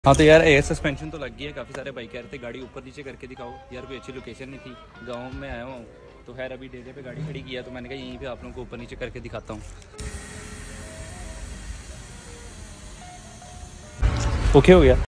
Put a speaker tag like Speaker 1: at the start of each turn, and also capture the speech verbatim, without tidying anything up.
Speaker 1: हाँ तो यार एयर सस्पेंशन तो लग गई है। काफ़ी सारे भाई कह रहे थे गाड़ी ऊपर नीचे करके दिखाओ यार, कोई अच्छी लोकेशन नहीं थी, गांव में आया हूँ तो खैर अभी डेरे पे गाड़ी खड़ी किया तो मैंने कहा यहीं पे आप लोगों को ऊपर नीचे करके दिखाता हूँ। ओके हो गया।